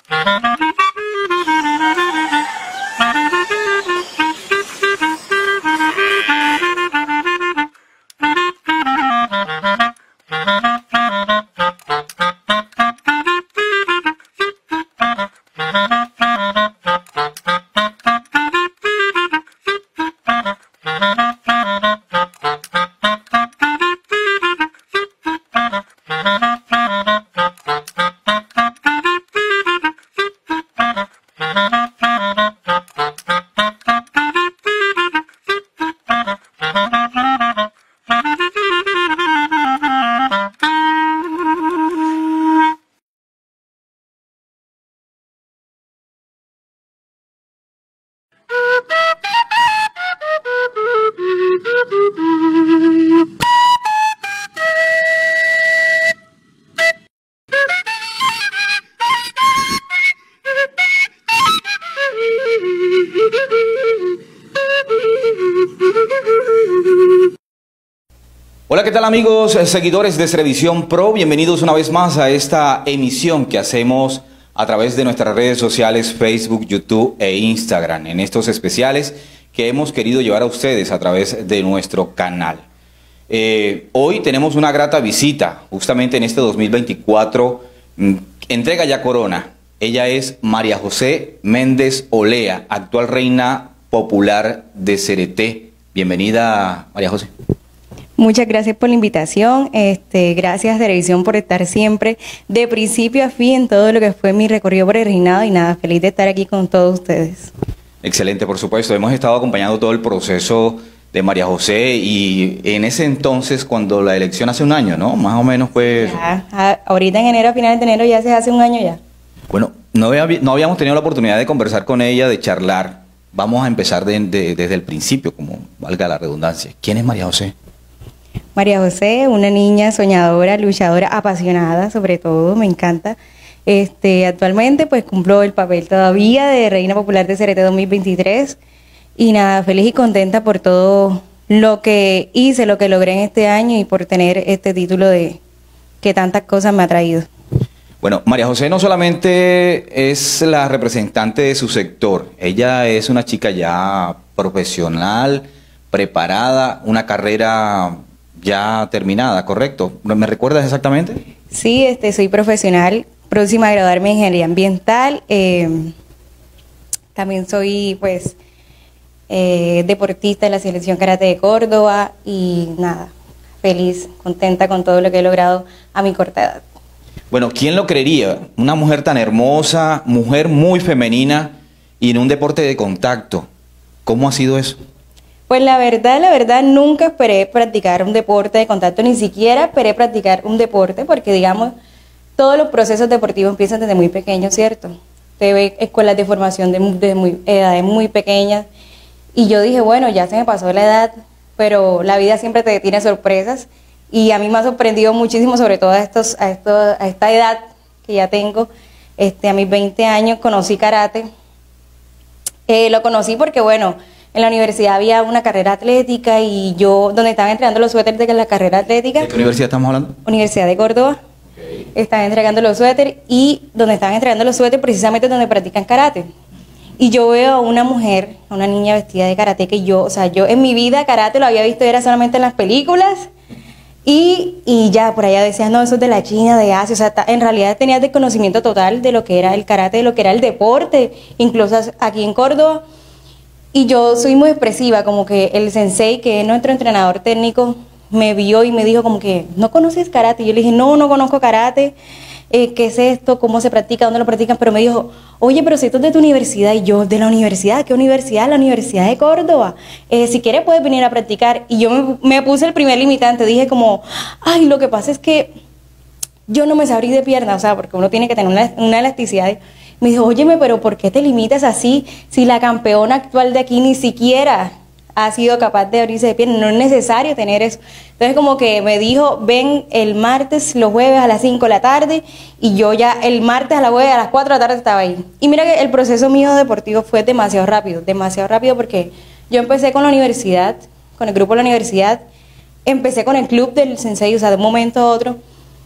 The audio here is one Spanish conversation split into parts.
Hola, ¿qué tal amigos, seguidores de Cerevisión Pro? Bienvenidos una vez más a esta emisión que hacemos a través de nuestras redes sociales Facebook, YouTube e Instagram, en estos especiales que hemos querido llevar a ustedes a través de nuestro canal. Hoy tenemos una grata visita, justamente en este 2024, entrega ya corona. Ella es María José Méndez Olea, actual reina popular de Cereté. Bienvenida, María José. Muchas gracias por la invitación, gracias Cerevisión por estar siempre de principio a fin en todo lo que fue mi recorrido por el reinado y nada, feliz de estar aquí con todos ustedes. Excelente, por supuesto, hemos estado acompañando todo el proceso de María José y en ese entonces cuando la elección hace un año, ¿no? Más o menos fue... Ya, ahorita en enero, a finales de enero ya se hace un año ya. Bueno, no habíamos tenido la oportunidad de conversar con ella, de charlar. Vamos a empezar desde el principio, como valga la redundancia. ¿Quién es María José? María José, una niña soñadora, luchadora, apasionada sobre todo, me encanta. Actualmente pues cumplo el papel todavía de Reina Popular de Cereté 2023 y nada, feliz y contenta por todo lo que hice, lo que logré en este año y por tener este título de que tantas cosas me ha traído. Bueno, María José no solamente es la representante de su sector, ella es una chica ya profesional, preparada, una carrera ya terminada, ¿correcto? ¿Me recuerdas exactamente? Sí, soy profesional, próxima a graduarme en Ingeniería Ambiental. También soy, pues, deportista de la Selección Karate de Córdoba y nada, feliz, contenta con todo lo que he logrado a mi corta edad. Bueno, ¿quién lo creería? Una mujer tan hermosa, mujer muy femenina y en un deporte de contacto. ¿Cómo ha sido eso? Pues la verdad, nunca esperé practicar un deporte de contacto, ni siquiera esperé practicar un deporte, porque digamos, todos los procesos deportivos empiezan desde muy pequeños, ¿cierto? Te ve escuelas de formación de edades muy pequeñas, y yo dije, bueno, ya se me pasó la edad, pero la vida siempre te tiene sorpresas, y a mí me ha sorprendido muchísimo, sobre todo a esta edad que ya tengo, a mis 20 años conocí karate, lo conocí porque, bueno, en la universidad había una carrera atlética y yo, donde estaban entregando los suéteres de la carrera atlética. ¿De qué universidad estamos hablando? Universidad de Córdoba. Okay. Estaban entregando los suéteres y donde estaban entregando los suéteres precisamente donde practican karate. Y yo veo a una mujer, a una niña vestida de karate que yo en mi vida karate lo había visto, era solamente en las películas y ya por allá decías, no, eso es de la China, de Asia, o sea, en realidad tenía desconocimiento total de lo que era el karate, de lo que era el deporte, incluso aquí en Córdoba. Y yo soy muy expresiva, como que el sensei, que es nuestro entrenador técnico, me vio y me dijo como que, ¿no conoces karate? Y yo le dije, no conozco karate, ¿qué es esto? ¿Cómo se practica? ¿Dónde lo practican? Pero me dijo, oye, pero si esto es de tu universidad. Y yo, ¿de la universidad? ¿Qué universidad? La Universidad de Córdoba. Si quieres puedes venir a practicar. Y yo me puse el primer limitante, dije como, ay, lo que pasa es que yo no me sé abrir de pierna, o sea, porque uno tiene que tener una elasticidad. Me dijo, óyeme, pero ¿por qué te limitas así si la campeona actual de aquí ni siquiera ha sido capaz de abrirse de pierna? No es necesario tener eso. Entonces como que me dijo, ven el martes, los jueves a las 5 de la tarde, y yo ya el martes a las 4 de la tarde estaba ahí. Y mira que el proceso mío deportivo fue demasiado rápido porque yo empecé con la universidad, con el grupo de la universidad, empecé con el club del sensei, o sea, de un momento a otro.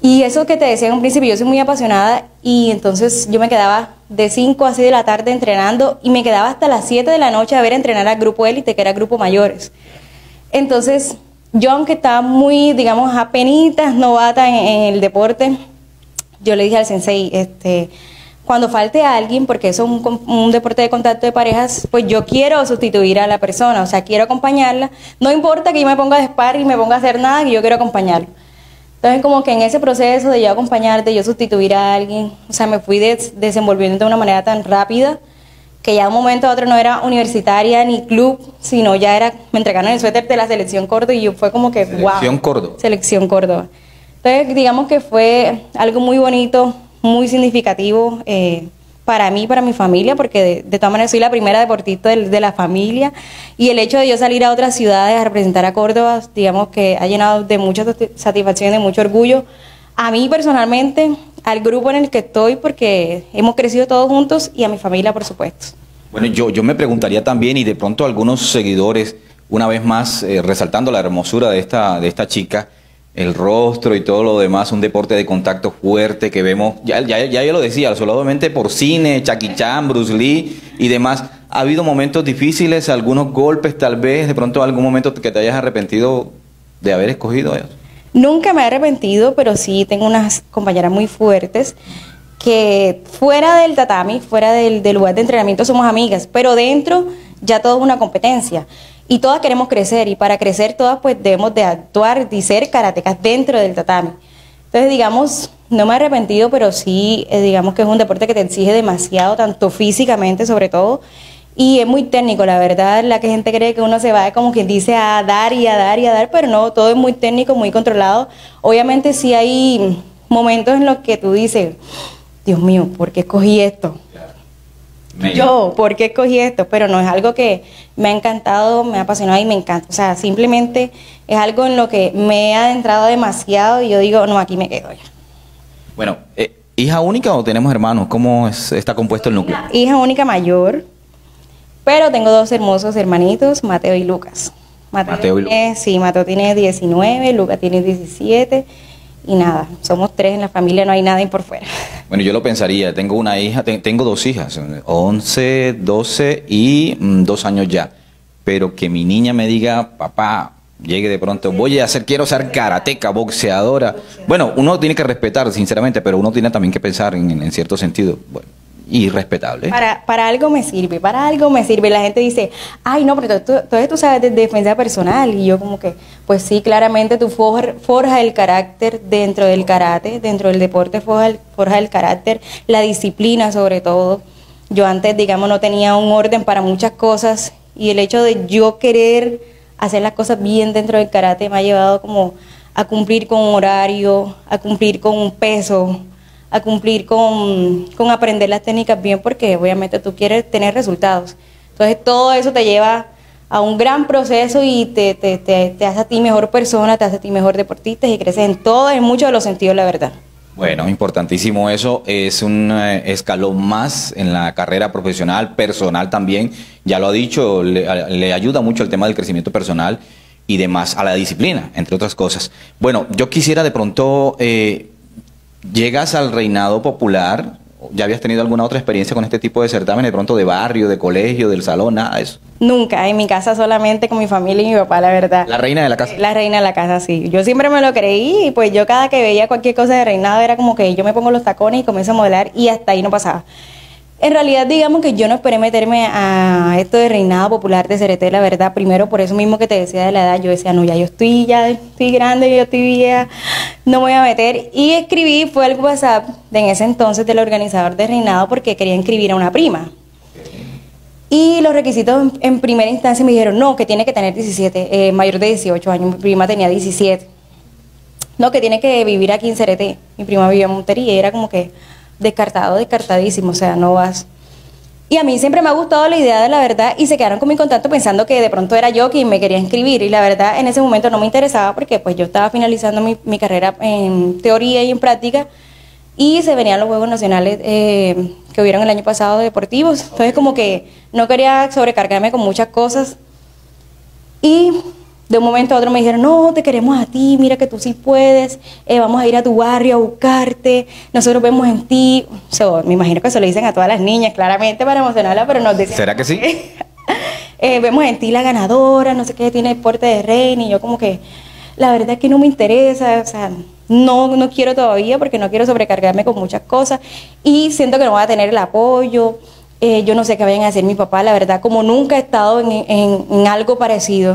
Y eso que te decía en un principio, yo soy muy apasionada y entonces yo me quedaba de 5 a 6 de la tarde entrenando y me quedaba hasta las 7 de la noche a ver entrenar al grupo élite, que era el grupo mayores. Entonces, yo aunque estaba muy, digamos, apenitas, novata en el deporte, yo le dije al sensei, cuando falte a alguien, porque eso es un deporte de contacto de parejas, pues yo quiero sustituir a la persona, o sea, quiero acompañarla. No importa que yo me ponga a sparring y me ponga a hacer nada, que yo quiero acompañarlo. Entonces, como que en ese proceso de yo acompañarte, yo sustituir a alguien, o sea, me fui desenvolviendo de una manera tan rápida que ya de un momento a otro no era universitaria ni club, sino ya era, me entregaron el suéter de la Selección Córdoba y yo fue como que, wow. Selección Córdoba. Selección Córdoba. Entonces, digamos que fue algo muy bonito, muy significativo para mí, para mi familia, porque de todas maneras soy la primera deportista de la familia y el hecho de yo salir a otras ciudades a representar a Córdoba, digamos que ha llenado de mucha satisfacción, de mucho orgullo a mí personalmente, al grupo en el que estoy, porque hemos crecido todos juntos y a mi familia, por supuesto. Bueno, yo me preguntaría también, y de pronto algunos seguidores, una vez más, resaltando la hermosura de esta chica, el rostro y todo lo demás, un deporte de contacto fuerte que vemos, ya yo lo decía, solamente por cine, Jackie Chan, Bruce Lee y demás. ¿Ha habido momentos difíciles, algunos golpes tal vez, de pronto algún momento que te hayas arrepentido de haber escogido eso? Nunca me he arrepentido, pero sí tengo unas compañeras muy fuertes que fuera del tatami, fuera del lugar de entrenamiento somos amigas, pero dentro ya todo es una competencia. Y todas queremos crecer, y para crecer todas pues debemos de actuar y ser karatecas dentro del tatami. Entonces, digamos, no me he arrepentido, pero sí, digamos que es un deporte que te exige demasiado, tanto físicamente sobre todo, y es muy técnico, la verdad. La que gente cree que uno se va, como quien dice, a dar y a dar y a dar, pero no, todo es muy técnico, muy controlado. Obviamente sí hay momentos en los que tú dices, Dios mío, ¿por qué escogí esto? ¿Por qué escogí esto? Pero no es algo que me ha encantado, me ha apasionado y me encanta. O sea, simplemente es algo en lo que me he adentrado demasiado y yo digo, no, aquí me quedo ya. Bueno, ¿hija única o tenemos hermanos? ¿Cómo está compuesto el núcleo? Hija única mayor, pero tengo 2 hermosos hermanitos, Mateo y Lucas. Mateo y Lucas. Sí, Mateo tiene 19, Lucas tiene 17 y nada, somos 3 en la familia, no hay nadie por fuera. Bueno, yo lo pensaría, tengo una hija, tengo 2 hijas, 11, 12 y 2 años ya, pero que mi niña me diga, papá, llegue de pronto, quiero ser karateca, boxeadora. Bueno, uno tiene que respetar, sinceramente, pero uno tiene también que pensar en cierto sentido. Bueno, y respetable. Para algo me sirve, para algo me sirve. La gente dice, ay, no, pero tú sabes de defensa personal. Y yo como que, pues sí, claramente tú forjas el carácter dentro del karate, dentro del deporte forja el carácter, la disciplina sobre todo. Yo antes, digamos, no tenía un orden para muchas cosas y el hecho de yo querer hacer las cosas bien dentro del karate me ha llevado como a cumplir con un horario, a cumplir con un peso, a cumplir con aprender las técnicas bien, porque obviamente tú quieres tener resultados. Entonces todo eso te lleva a un gran proceso y te hace a ti mejor persona, te hace a ti mejor deportista y creces en muchos de los sentidos, la verdad. Bueno, importantísimo eso, es un escalón más en la carrera profesional, personal también, ya lo ha dicho, le ayuda mucho el tema del crecimiento personal y demás, a la disciplina, entre otras cosas. Bueno, yo quisiera de pronto... ¿Llegas al reinado popular? ¿Ya habías tenido alguna otra experiencia con este tipo de certámenes, de pronto de barrio, de colegio, del salón, nada de eso? Nunca, en mi casa solamente con mi familia y mi papá, la verdad. ¿La reina de la casa? La reina de la casa, sí. Yo siempre me lo creí y pues yo cada que veía cualquier cosa de reinado era como que yo me pongo los tacones y comienzo a modelar y hasta ahí no pasaba. En realidad, digamos que yo no esperé meterme a esto de reinado popular de Cereté, la verdad. Primero, por eso mismo que te decía de la edad, yo decía, no, ya estoy grande, yo estoy vieja, no me voy a meter. Y escribí, fue al WhatsApp de en ese entonces del organizador de reinado porque quería inscribir a una prima. Y los requisitos en primera instancia me dijeron, no, que tiene que tener 17, mayor de 18 años, mi prima tenía 17. No, que tiene que vivir aquí en Cereté. Mi prima vivía en Montería y era como que... descartadísimo, o sea, no vas. Y a mí siempre me ha gustado la idea de la verdad y se quedaron con mi contacto pensando que de pronto era yo quien me quería inscribir y la verdad en ese momento no me interesaba porque pues yo estaba finalizando mi carrera en teoría y en práctica y se venían los Juegos Nacionales que hubieron el año pasado deportivos, entonces como que no quería sobrecargarme con muchas cosas y de un momento a otro me dijeron, no, te queremos a ti, mira que tú sí puedes, vamos a ir a tu barrio a buscarte, nosotros vemos en ti. Me imagino que se lo dicen a todas las niñas, claramente para emocionarla, pero nos dicen... ¿Será que sí? Vemos en ti la ganadora, no sé qué, tiene porte de reina, y yo como que, la verdad es que no me interesa, o sea, no quiero todavía porque no quiero sobrecargarme con muchas cosas, y siento que no voy a tener el apoyo. Yo no sé qué vayan a hacer mi papá, la verdad, como nunca he estado en algo parecido,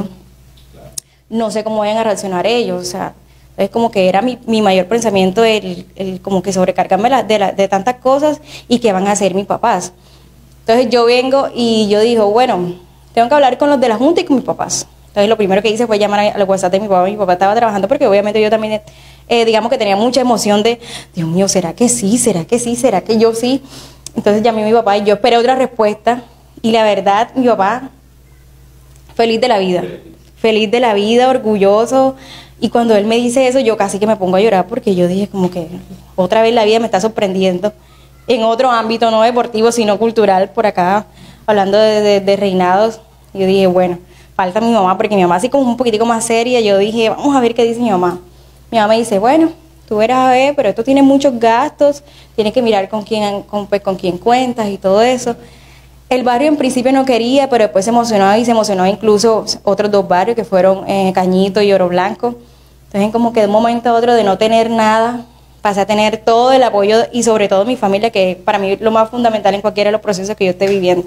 no sé cómo vayan a reaccionar ellos, o sea, es como que era mi mayor pensamiento, el como que sobrecargarme de tantas cosas y que van a hacer mis papás. Entonces yo vengo y yo digo, bueno, tengo que hablar con los de la junta y con mis papás. Entonces lo primero que hice fue llamar al WhatsApp de mi papá estaba trabajando porque obviamente yo también, digamos que tenía mucha emoción de, Dios mío, ¿será que sí? ¿Será que sí? ¿Será que yo sí? Entonces llamé a mi papá y yo esperé otra respuesta y la verdad, mi papá, feliz de la vida, orgulloso, y cuando él me dice eso yo casi que me pongo a llorar porque yo dije como que otra vez la vida me está sorprendiendo en otro ámbito, no deportivo sino cultural, por acá hablando de reinados. Yo dije, bueno, falta mi mamá porque mi mamá así como un poquitico más seria, yo dije, vamos a ver qué dice mi mamá. Mi mamá me dice, bueno, tú verás a ver, pero esto tiene muchos gastos, tienes que mirar con quién cuentas y todo eso. El barrio en principio no quería, pero después se emocionó y se emocionó incluso otros dos barrios que fueron Cañito y Oro Blanco. Entonces como que de un momento a otro de no tener nada, pasé a tener todo el apoyo y sobre todo mi familia, que es para mí lo más fundamental en cualquiera de los procesos que yo esté viviendo.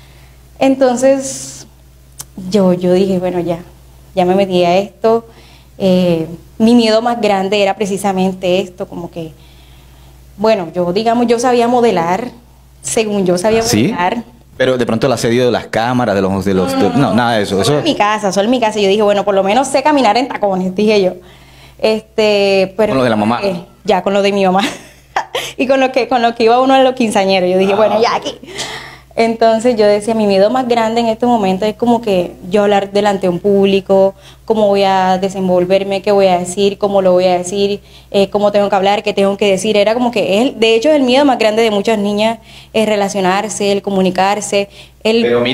Entonces yo dije, bueno, ya me metí a esto. Mi miedo más grande era precisamente esto, como que, bueno, yo sabía modelar, según yo sabía modelar. Pero de pronto el asedio de las cámaras, no, nada de eso. Solo en mi casa. Yo dije, bueno, por lo menos sé caminar en tacones, dije yo. Pero con lo de la mamá. Ya, con lo de mi mamá. Y con lo que iba uno a los quinceañeros. Yo dije, bueno, ya aquí. Entonces yo decía, mi miedo más grande en este momento es como que yo hablar delante de un público, cómo voy a desenvolverme, qué voy a decir, cómo lo voy a decir, cómo tengo que hablar, qué tengo que decir. Era como que, de hecho, el miedo más grande de muchas niñas es relacionarse, el comunicarse. Pero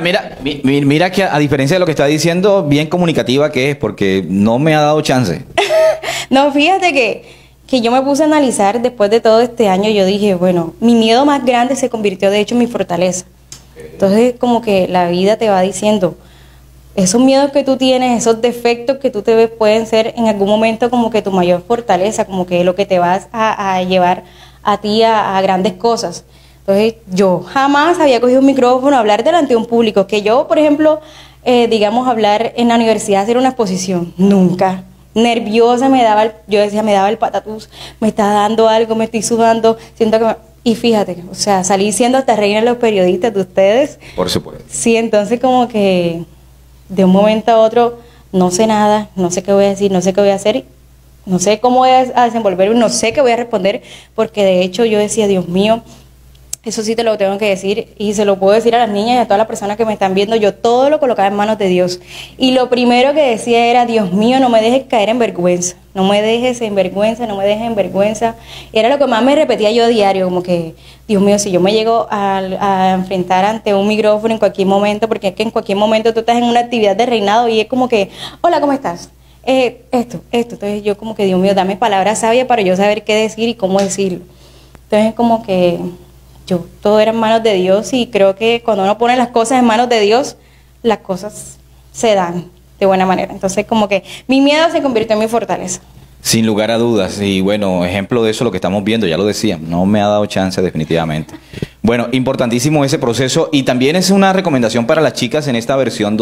mira que a diferencia de lo que está diciendo, bien comunicativa que es, porque no me ha dado chance. No, fíjate que yo me puse a analizar después de todo este año. Yo dije, bueno, mi miedo más grande se convirtió de hecho en mi fortaleza. Entonces como que la vida te va diciendo, esos miedos que tú tienes, esos defectos que tú te ves pueden ser en algún momento como que tu mayor fortaleza, como que lo que te vas a llevar a ti a grandes cosas. Entonces yo jamás había cogido un micrófono a hablar delante de un público, que yo por ejemplo, digamos hablar en la universidad, hacer una exposición, nunca. Nerviosa yo decía, me daba el patatús, me está dando algo, me estoy sudando, siento que y fíjate, o sea, salí siendo hasta reina de los periodistas de ustedes. Por supuesto. Sí, entonces como que de un momento a otro no sé nada, no sé qué voy a decir, no sé qué voy a hacer, no sé cómo voy a desenvolverme, no sé qué voy a responder, porque de hecho yo decía, Dios mío, eso sí te lo tengo que decir y se lo puedo decir a las niñas y a todas las personas que me están viendo. Yo todo lo colocaba en manos de Dios. Y lo primero que decía era, Dios mío, no me dejes caer en vergüenza. No me dejes en vergüenza, no me dejes en vergüenza. Y era lo que más me repetía yo a diario, como que, Dios mío, si yo me llego a enfrentar ante un micrófono en cualquier momento, porque es que en cualquier momento tú estás en una actividad de reinado y es como que, hola, ¿cómo estás? Esto. Entonces yo como que, Dios mío, dame palabras sabias para yo saber qué decir y cómo decirlo. Entonces como que todo era en manos de Dios y creo que cuando uno pone las cosas en manos de Dios, las cosas se dan de buena manera. Entonces como que mi miedo se convirtió en mi fortaleza. Sin lugar a dudas, y bueno, ejemplo de eso lo que estamos viendo, ya lo decía, no me ha dado chance definitivamente. Bueno, importantísimo ese proceso y también es una recomendación para las chicas en esta versión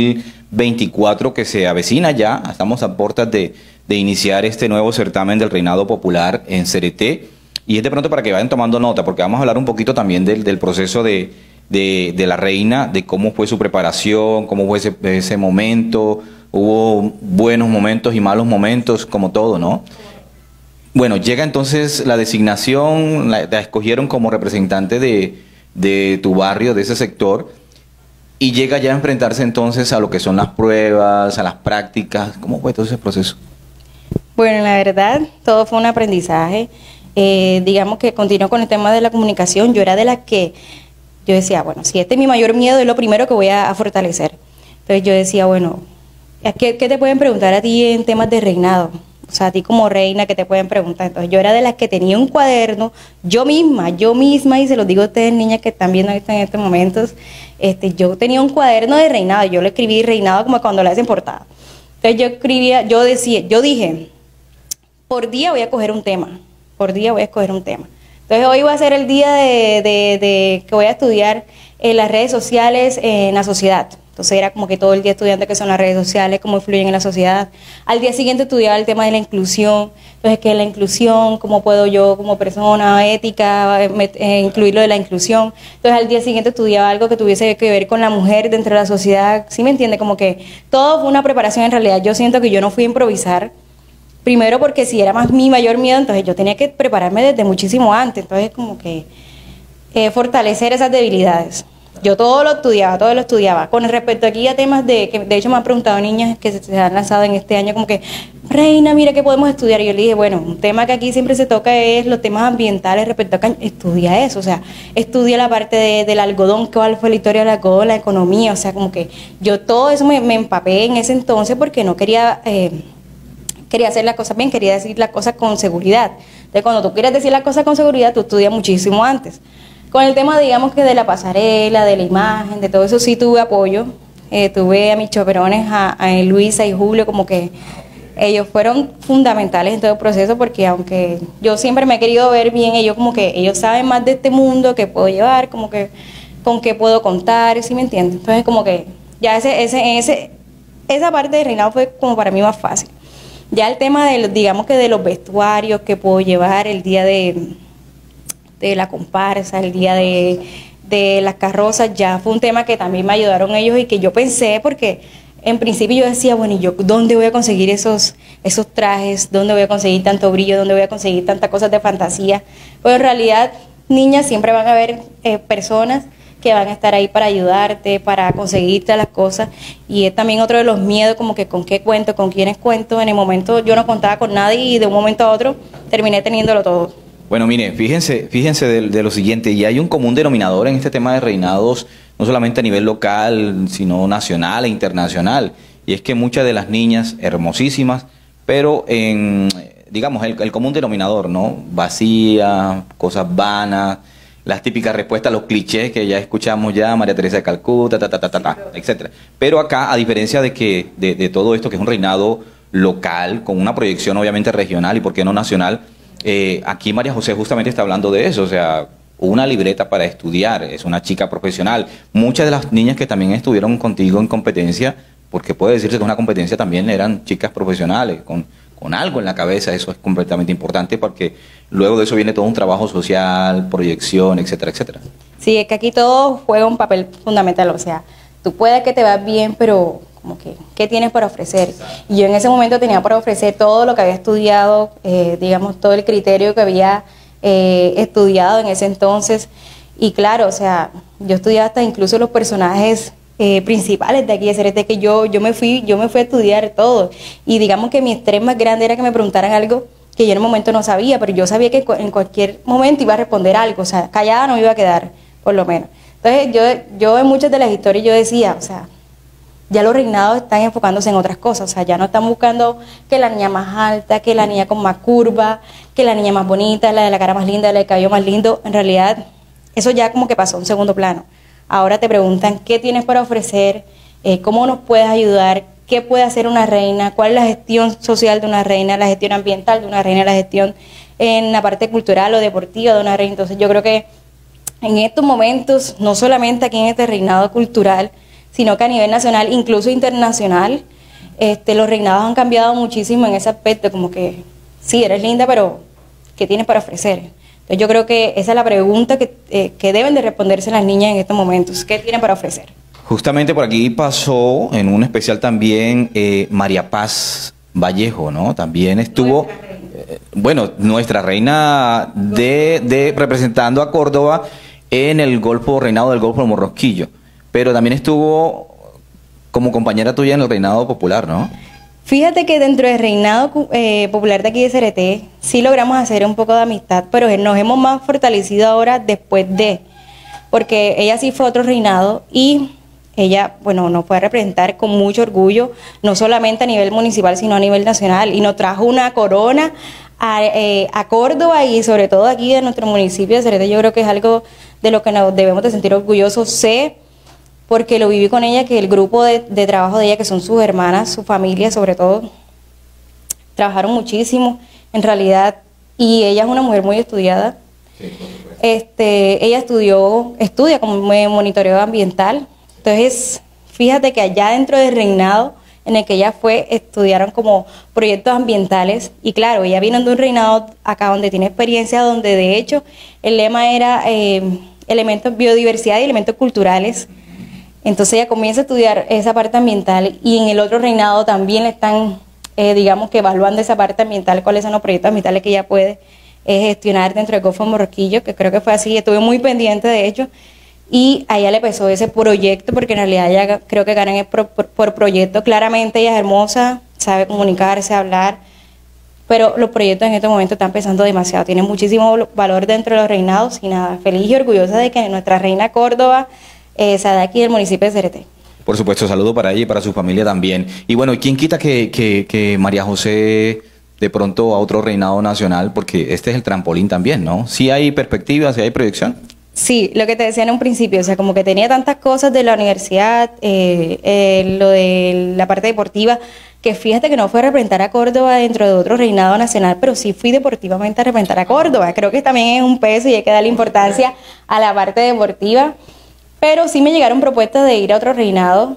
2024 que se avecina ya, estamos a puertas de iniciar este nuevo certamen del Reinado Popular en CRT. Y es de pronto para que vayan tomando nota, porque vamos a hablar un poquito también del proceso de la reina, de cómo fue su preparación, cómo fue ese momento. Hubo buenos momentos y malos momentos, como todo, ¿no? Bueno, llega entonces la designación, la escogieron como representante de tu barrio, de ese sector, y llega ya a enfrentarse entonces a lo que son las pruebas, a las prácticas. ¿Cómo fue todo ese proceso? Bueno, la verdad, todo fue un aprendizaje. Digamos que continuó con el tema de la comunicación. Yo era de las que yo decía, bueno, si este es mi mayor miedo, es lo primero que voy a fortalecer. Entonces yo decía, bueno, ¿Qué te pueden preguntar a ti en temas de reinado? O sea, a ti como reina, ¿qué te pueden preguntar? Entonces, yo era de las que tenía un cuaderno, yo misma, y se los digo a ustedes, niñas que están viendo esto en estos momentos, yo tenía un cuaderno de reinado, yo le escribí reinado como cuando le hacen portada. Entonces, yo dije, por día voy a coger un tema, Entonces, hoy va a ser el día de que voy a estudiar en las redes sociales en la sociedad. Entonces era como que todo el día estudiando qué son las redes sociales, cómo influyen en la sociedad. Al día siguiente estudiaba el tema de la inclusión. Entonces, ¿qué es la inclusión? ¿Cómo puedo yo como persona ética incluir lo de la inclusión? Entonces, al día siguiente estudiaba algo que tuviese que ver con la mujer dentro de la sociedad. ¿Sí me entiende? Como que todo fue una preparación en realidad. Yo siento que yo no fui a improvisar. Primero porque si era más mi mayor miedo, entonces yo tenía que prepararme desde muchísimo antes. Entonces, como que fortalecer esas debilidades. Yo todo lo estudiaba. Con respecto aquí a temas que de hecho me han preguntado niñas que se han lanzado en este año como que, Reina, mira, ¿qué podemos estudiar? Y yo le dije, bueno, un tema que aquí siempre se toca es los temas ambientales respecto a estudia eso, o sea, estudia la parte del algodón, cuál fue la historia del algodón, la economía, o sea, como que yo todo eso me empapé en ese entonces porque no quería hacer las cosas bien, quería decir las cosas con seguridad. Entonces, cuando tú quieres decir las cosas con seguridad, tú estudias muchísimo antes. Con el tema, digamos que de la pasarela, de la imagen, de todo eso sí tuve apoyo. Tuve a mis choperones, a Luisa y Julio, como que ellos fueron fundamentales en todo el proceso porque aunque yo siempre me he querido ver bien, ellos como que ellos saben más de este mundo que puedo llevar, como que con qué puedo contar, ¿sí me entiendes? Entonces como que ya esa parte de reinado fue como para mí más fácil. Ya el tema digamos que de los vestuarios que puedo llevar, el día de la comparsa, el día de las carrozas, ya fue un tema que también me ayudaron ellos y que yo pensé, porque en principio yo decía, bueno, ¿y yo dónde voy a conseguir esos trajes? ¿Dónde voy a conseguir tanto brillo? ¿Dónde voy a conseguir tantas cosas de fantasía? Pues en realidad, niñas, siempre van a haber personas que van a estar ahí para ayudarte, para conseguirte las cosas, y es también otro de los miedos, como que con qué cuento, con quiénes cuento. En el momento yo no contaba con nadie y de un momento a otro terminé teniéndolo todo. Bueno, mire, fíjense de lo siguiente, y hay un común denominador en este tema de reinados, no solamente a nivel local, sino nacional e internacional, y es que muchas de las niñas, hermosísimas, pero digamos, el común denominador, ¿no? Vacía, cosas vanas, las típicas respuestas, los clichés que ya escuchamos ya, María Teresa de Calcuta, etcétera. Pero acá, a diferencia de todo esto, que es un reinado local, con una proyección obviamente regional y por qué no nacional, aquí María José justamente está hablando de eso, o sea, una libreta para estudiar, es una chica profesional. Muchas de las niñas que también estuvieron contigo en competencia, porque puede decirse que una competencia también eran chicas profesionales, con algo en la cabeza, eso es completamente importante porque luego de eso viene todo un trabajo social, proyección, etcétera, etcétera. Sí, es que aquí todo juega un papel fundamental, o sea, tú puedes que te vas bien, pero como que, ¿qué tienes para ofrecer? Y yo en ese momento tenía para ofrecer todo lo que había estudiado, digamos, todo el criterio que había estudiado en ese entonces. Y claro, o sea, yo estudiaba hasta incluso los personajes principales de aquí de CRT, que yo me fui a estudiar todo. Y digamos que mi estrés más grande era que me preguntaran algo que yo en el momento no sabía, pero yo sabía que en cualquier momento iba a responder algo, o sea, callada no me iba a quedar, por lo menos. Entonces yo en muchas de las historias yo decía, o sea, ya los reinados están enfocándose en otras cosas, o sea, ya no están buscando que la niña más alta, que la niña con más curva, que la niña más bonita, la de la cara más linda, la del cabello más lindo. En realidad, eso ya como que pasó a un segundo plano. Ahora te preguntan qué tienes para ofrecer, cómo nos puedes ayudar, qué puede hacer una reina, cuál es la gestión social de una reina, la gestión ambiental de una reina, la gestión en la parte cultural o deportiva de una reina. Entonces yo creo que en estos momentos, no solamente aquí en este reinado cultural, sino que a nivel nacional, incluso internacional, los reinados han cambiado muchísimo en ese aspecto, como que sí, eres linda, pero ¿qué tienes para ofrecer? Entonces yo creo que esa es la pregunta que deben de responderse las niñas en estos momentos, ¿qué tienen para ofrecer? Justamente por aquí pasó en un especial también María Paz Vallejo, ¿no? También estuvo, nuestra reina de representando a Córdoba en el reinado del Golfo de Morrosquillo. Pero también estuvo como compañera tuya en el reinado popular, ¿no? Fíjate que dentro del reinado popular de aquí de CRT sí logramos hacer un poco de amistad, pero nos hemos más fortalecido ahora después porque ella sí fue a otro reinado y ella, bueno, nos puede representar con mucho orgullo, no solamente a nivel municipal, sino a nivel nacional, y nos trajo una corona a Córdoba y sobre todo aquí en nuestro municipio de Cereté. Yo creo que es algo de lo que nos debemos de sentir orgullosos. Sé, porque lo viví con ella, que el grupo de trabajo de ella, que son sus hermanas, su familia sobre todo, trabajaron muchísimo, en realidad, y ella es una mujer muy estudiada. Sí, ella estudia como monitoreo ambiental. Entonces, fíjate que allá dentro del reinado en el que ella fue, estudiaron como proyectos ambientales, y claro, ella vino de un reinado acá donde tiene experiencia, donde de hecho el lema era elementos, biodiversidad y elementos culturales. Entonces ella comienza a estudiar esa parte ambiental, y en el otro reinado también le están, digamos que evaluando esa parte ambiental, cuáles son los proyectos ambientales que ella puede gestionar dentro del Golfo Morroquillo, que creo que fue así. Estuve muy pendiente de hecho, y a ella le pesó ese proyecto, porque en realidad ella creo que ganan por proyecto. Claramente ella es hermosa, sabe comunicarse, hablar, pero los proyectos en este momento están pesando demasiado, tienen muchísimo valor dentro de los reinados, y nada, feliz y orgullosa de que nuestra reina Córdoba sea de aquí del municipio de Cereté. Por supuesto, saludo para ella y para su familia también. Y bueno, ¿quién quita que María José de pronto a otro reinado nacional? Porque este es el trampolín también, ¿no? ¿Sí hay perspectivas, sí hay proyección? Sí, lo que te decía en un principio, o sea, como que tenía tantas cosas de la universidad, lo de la parte deportiva, que fíjate que no fue a representar a Córdoba dentro de otro reinado nacional, pero sí fui deportivamente a representar a Córdoba. Creo que también es un peso y hay que darle importancia a la parte deportiva, pero sí me llegaron propuestas de ir a otro reinado,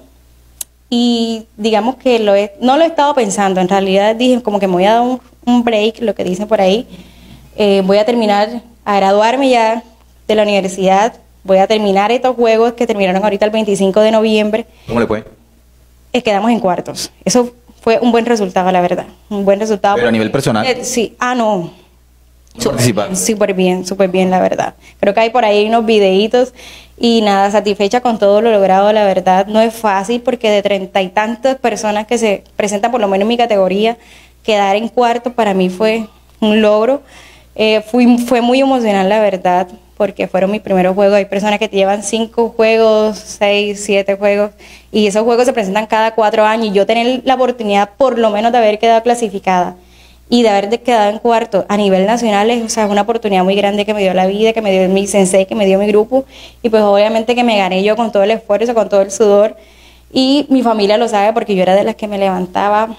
y digamos que no lo he estado pensando. En realidad dije como que me voy a dar un break, lo que dicen por ahí. Voy a terminar, a graduarme ya de la universidad, voy a terminar estos juegos que terminaron ahorita el 25 de noviembre. ¿Cómo le fue? Quedamos en cuartos. Eso fue un buen resultado, la verdad. Un buen resultado. ¿Pero a nivel personal? Sí, no. Súper bien, la verdad. Creo que hay por ahí unos videitos, y nada, satisfecha con todo lo logrado, la verdad. No es fácil, porque de 30 y tantas personas que se presentan, por lo menos en mi categoría, quedar en cuarto para mí fue un logro. Fue muy emocional, la verdad, porque fueron mis primeros juegos. Hay personas que te llevan 5 juegos, 6, 7 juegos, y esos juegos se presentan cada 4 años, y yo tener la oportunidad por lo menos de haber quedado clasificada y de haber quedado en cuarto a nivel nacional es, o sea, una oportunidad muy grande que me dio la vida, que me dio mi sensei, que me dio mi grupo, y pues obviamente que me gané yo con todo el esfuerzo, con todo el sudor, y mi familia lo sabe, porque yo era de las que me levantaba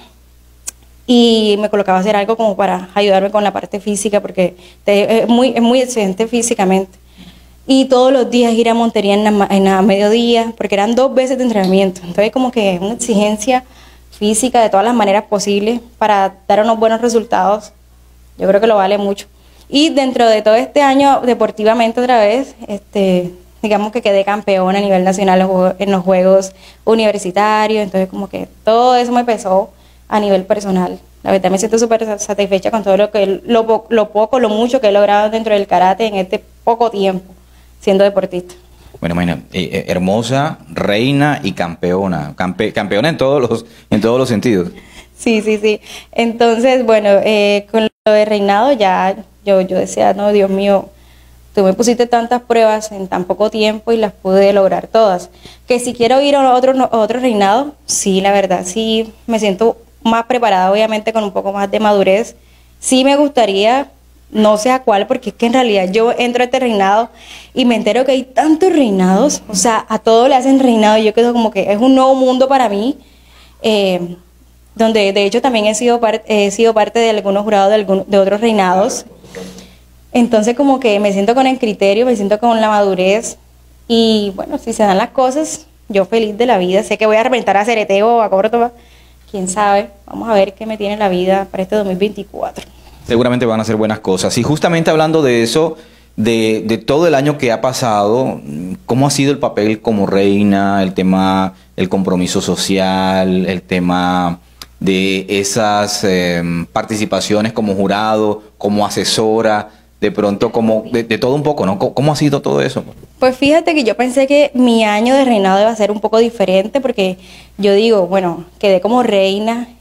y me colocaba a hacer algo como para ayudarme con la parte física, porque es muy exigente físicamente. Y todos los días ir a Montería en mediodía, porque eran 2 veces de entrenamiento. Entonces como que una exigencia física de todas las maneras posibles para dar unos buenos resultados. Yo creo que lo vale mucho. Y dentro de todo este año, deportivamente otra vez, digamos que quedé campeona a nivel nacional en los Juegos Universitarios. Entonces como que todo eso me pesó a nivel personal. La verdad me siento súper satisfecha con todo lo poco, lo mucho que he logrado dentro del karate en este poco tiempo siendo deportista. Bueno, imagina, hermosa, reina y campeona. Campeona en todos los sentidos. Sí. Entonces, bueno, con lo de reinado ya yo decía, no, Dios mío, tú me pusiste tantas pruebas en tan poco tiempo y las pude lograr todas. Que si quiero ir a otro reinado, sí, la verdad, sí me siento más preparada, obviamente con un poco más de madurez. Sí me gustaría, no sé a cuál, porque es que en realidad yo entro a este reinado y me entero que hay tantos reinados, o sea, a todos le hacen reinado, y yo quedo como que es un nuevo mundo para mí, donde de hecho también he sido parte de algunos jurados de otros reinados. Entonces como que me siento con el criterio, me siento con la madurez, y bueno, si se dan las cosas, yo feliz de la vida. Sé que voy a representar a Cereté o a Córdoba, quién sabe, vamos a ver qué me tiene la vida para este 2024. Seguramente van a ser buenas cosas. Y justamente hablando de eso, de todo el año que ha pasado, ¿cómo ha sido el papel como reina, el tema, el compromiso social, el tema de esas participaciones como jurado, como asesora, de pronto como de todo un poco, ¿no? ¿Cómo ha sido todo eso? Pues fíjate que yo pensé que mi año de reinado iba a ser un poco diferente, porque yo digo, bueno, quedé como reina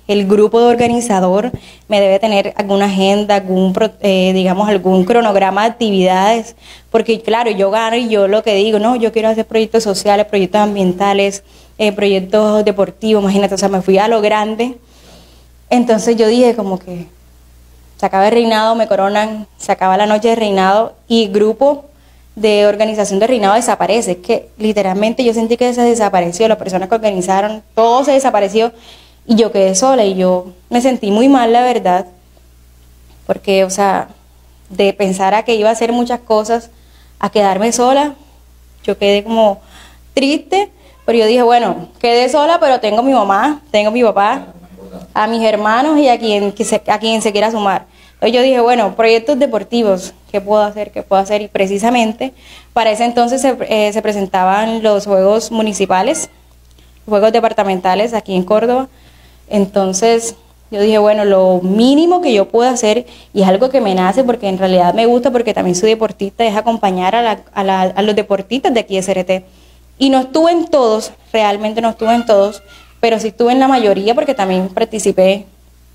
el grupo de organizador me debe tener alguna agenda, digamos, algún cronograma de actividades, porque claro, yo gano y yo lo que digo, no, yo quiero hacer proyectos sociales, proyectos ambientales, proyectos deportivos, imagínate, o sea, me fui a lo grande. Entonces yo dije como que se acaba el reinado, me coronan, se acaba la noche de reinado y el grupo de organización de reinado desaparece. Es que literalmente yo sentí que se desapareció, las personas que organizaron, todo se desapareció y yo quedé sola y yo me sentí muy mal, la verdad, porque, o sea, de pensar a que iba a hacer muchas cosas, a quedarme sola, yo quedé como triste, pero yo dije, bueno, quedé sola, pero tengo mi mamá, tengo mi papá, a mis hermanos y a quien se quiera sumar. Entonces yo dije, bueno, proyectos deportivos, ¿qué puedo hacer? ¿Qué puedo hacer? Y precisamente para ese entonces se presentaban los juegos municipales, juegos departamentales aquí en Córdoba. Entonces yo dije, bueno, lo mínimo que yo puedo hacer, y es algo que me nace porque en realidad me gusta, porque también soy deportista, es acompañar a los deportistas de aquí de CRT. Y no estuve en todos, realmente no estuve en todos, pero sí estuve en la mayoría porque también participé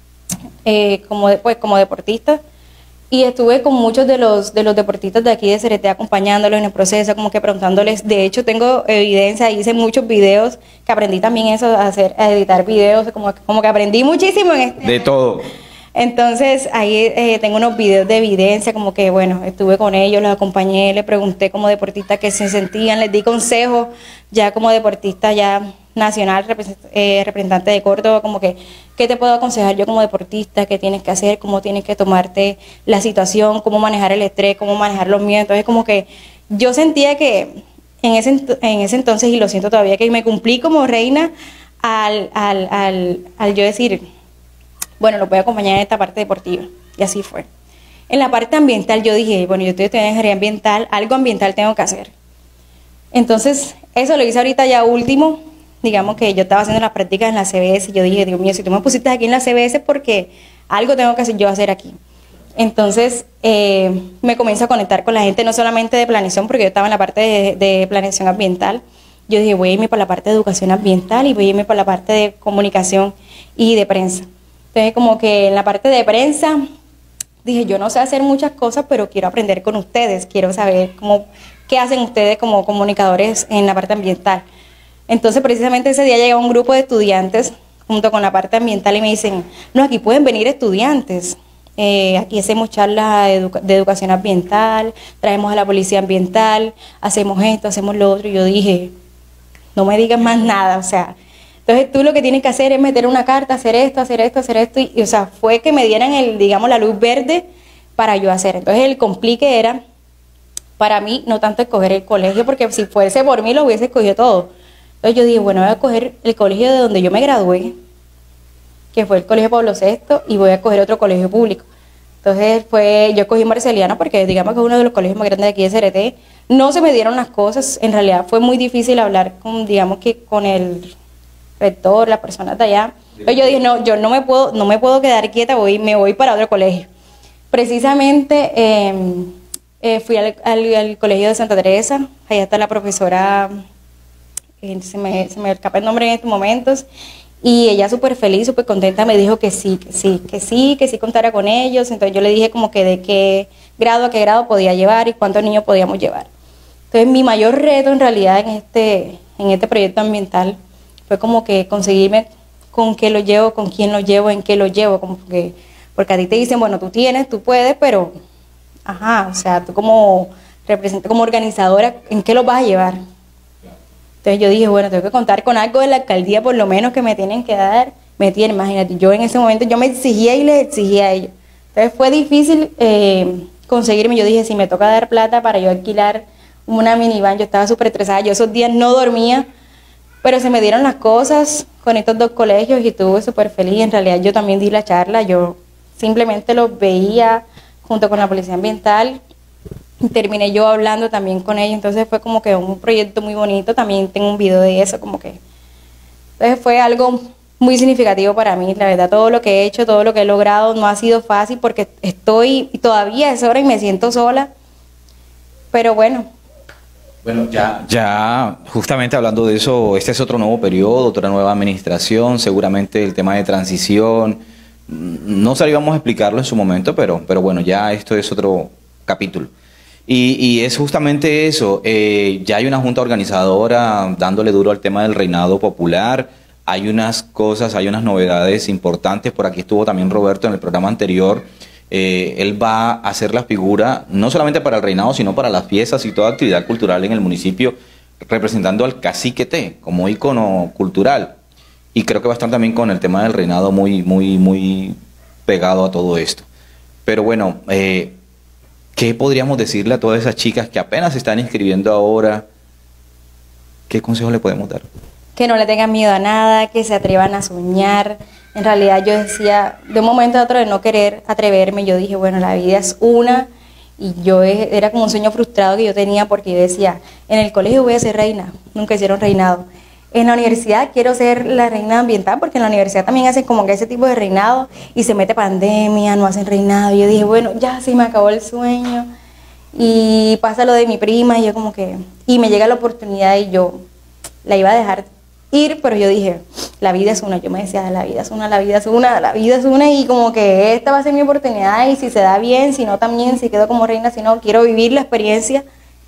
como deportista, y estuve con muchos de los deportistas de aquí de CRT acompañándolos en el proceso, como que preguntándoles. De hecho tengo evidencia, hice muchos videos, que aprendí también eso, a editar videos, como que aprendí muchísimo en este De todo. Entonces ahí tengo unos videos de evidencia, como que bueno, estuve con ellos, los acompañé, les pregunté como deportista qué se sentían, les di consejos ya como deportista ya nacional, representante de Córdoba, como que qué te puedo aconsejar yo como deportista, qué tienes que hacer, cómo tienes que tomarte la situación, cómo manejar el estrés, cómo manejar los miedos. Entonces como que yo sentía que en ese entonces, y lo siento todavía, que me cumplí como reina al yo decir, bueno, lo voy a acompañar en esta parte deportiva, y así fue. En la parte ambiental yo dije, bueno, yo estoy estudiando ingeniería ambiental, algo ambiental tengo que hacer. Entonces, eso lo hice ahorita ya último, digamos que yo estaba haciendo las prácticas en la CBS, y yo dije, Dios mío, si tú me pusiste aquí en la CBS, porque algo tengo que yo hacer aquí. Entonces, me comienzo a conectar con la gente, no solamente de planeación, porque yo estaba en la parte de planeación ambiental. Yo dije, voy a irme para la parte de educación ambiental y voy a irme para la parte de comunicación y de prensa. Entonces, como que en la parte de prensa, dije, yo no sé hacer muchas cosas, pero quiero aprender con ustedes, quiero saber qué hacen ustedes como comunicadores en la parte ambiental. Entonces, precisamente ese día llegó un grupo de estudiantes junto con la parte ambiental y me dicen, no, aquí pueden venir estudiantes, aquí hacemos charlas de educación ambiental, traemos a la policía ambiental, hacemos esto, hacemos lo otro. Y yo dije, no me digas más nada, o sea, entonces tú lo que tienes que hacer es meter una carta, hacer esto, y o sea, fue que me dieran digamos, la luz verde para yo hacer. Entonces el complique era, para mí, no tanto escoger el colegio, porque si fuese por mí lo hubiese escogido todo. Entonces yo dije, bueno, voy a escoger el colegio de donde yo me gradué, que fue el Colegio Pablo VI, y voy a escoger otro colegio público. Entonces yo escogí Marceliano porque digamos que es uno de los colegios más grandes de aquí de CRT. No se me dieron las cosas, en realidad fue muy difícil hablar con el rector, las personas de allá. Pero yo dije, no, yo no me puedo quedar quieta, me voy para otro colegio. Precisamente fui al colegio de Santa Teresa, allá está la profesora, se me escapa el nombre en estos momentos, y ella súper feliz, súper contenta, me dijo que sí contara con ellos. Entonces yo le dije como que de qué grado a qué grado podía llevar y cuántos niños podíamos llevar. Entonces mi mayor reto en realidad en este proyecto ambiental fue como que conseguirme con qué lo llevo, con quién lo llevo, en qué lo llevo, porque a ti te dicen, bueno, tú puedes, pero, o sea, tú como organizadora, ¿en qué lo vas a llevar? Entonces yo dije, bueno, tengo que contar con algo de la alcaldía, por lo menos que me tienen que dar, imagínate, yo en ese momento, yo me exigía y les exigía a ellos. Entonces fue difícil conseguirme, yo dije, si me toca dar plata para yo alquilar una minivan, yo estaba súper estresada, yo esos días no dormía, pero se me dieron las cosas con estos dos colegios y estuve súper feliz. En realidad yo también di la charla, yo simplemente los veía junto con la policía ambiental, terminé yo hablando también con ellos, entonces fue como que un proyecto muy bonito, también tengo un video de eso, entonces fue algo muy significativo para mí, la verdad, todo lo que he hecho, todo lo que he logrado no ha sido fácil porque todavía es hora y me siento sola, pero bueno. Bueno, ya justamente hablando de eso, este es otro nuevo periodo, otra nueva administración, seguramente el tema de transición, no sabíamos explicarlo en su momento, pero bueno, ya esto es otro capítulo. Y es justamente eso, ya hay una junta organizadora dándole duro al tema del reinado popular, hay unas cosas, hay unas novedades importantes, por aquí estuvo también Roberto en el programa anterior. Él va a hacer la figura no solamente para el reinado, sino para las fiestas y toda actividad cultural en el municipio, representando al cacique T como ícono cultural. Y creo que va a estar también con el tema del reinado muy pegado a todo esto. Pero bueno, ¿qué podríamos decirle a todas esas chicas que apenas se están inscribiendo ahora? ¿Qué consejo le podemos dar? Que no le tengan miedo a nada, que se atrevan a soñar. En realidad yo decía, de un momento a otro de no querer atreverme, yo dije, bueno, la vida es una, y yo era como un sueño frustrado que yo tenía porque yo decía, en el colegio voy a ser reina, nunca hicieron reinado. En la universidad quiero ser la reina ambiental porque en la universidad también hacen como que ese tipo de reinado y se mete pandemia, no hacen reinado. Y yo dije, bueno, ya se me acabó el sueño. Y pasa lo de mi prima y yo como que, y me llega la oportunidad y yo la iba a dejar ir, pero yo dije, la vida es una, yo me decía, la vida es una, la vida es una, la vida es una, y como que esta va a ser mi oportunidad, y si se da bien, si no también, si quedo como reina, si no, quiero vivir la experiencia